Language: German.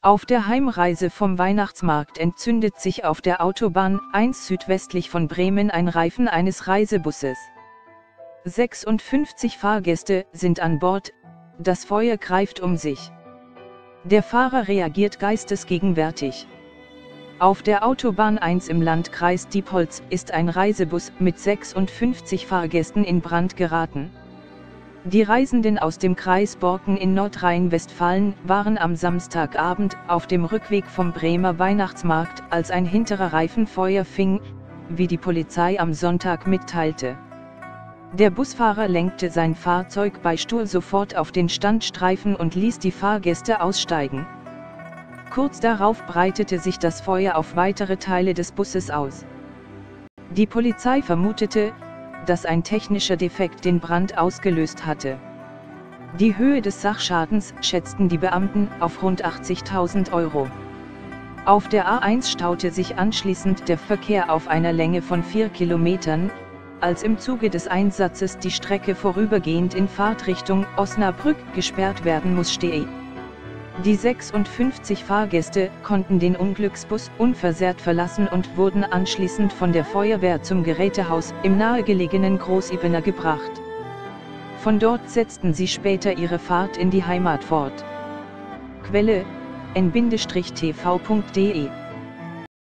Auf der Heimreise vom Weihnachtsmarkt entzündet sich auf der Autobahn 1 südwestlich von Bremen ein Reifen eines Reisebusses. 56 Fahrgäste sind an Bord, das Feuer greift um sich. Der Fahrer reagiert geistesgegenwärtig. Auf der Autobahn 1 im Landkreis Diepholz ist ein Reisebus mit 56 Fahrgästen in Brand geraten. Die Reisenden aus dem Kreis Borken in Nordrhein-Westfalen waren am Samstagabend auf dem Rückweg vom Bremer Weihnachtsmarkt, als ein hinterer Reifen Feuer fing, wie die Polizei am Sonntag mitteilte. Der Busfahrer lenkte sein Fahrzeug bei Stuhl sofort auf den Standstreifen und ließ die Fahrgäste aussteigen. Kurz darauf breitete sich das Feuer auf weitere Teile des Busses aus. Die Polizei vermutete, dass ein technischer Defekt den Brand ausgelöst hatte. Die Höhe des Sachschadens schätzten die Beamten auf rund 80.000 Euro. Auf der A1 staute sich anschließend der Verkehr auf einer Länge von 4 Kilometern, als im Zuge des Einsatzes die Strecke vorübergehend in Fahrtrichtung Osnabrück gesperrt werden musste. Die 56 Fahrgäste konnten den Unglücksbus unversehrt verlassen und wurden anschließend von der Feuerwehr zum Gerätehaus im nahegelegenen Großibener gebracht. Von dort setzten sie später ihre Fahrt in die Heimat fort. Quelle: n-tv.de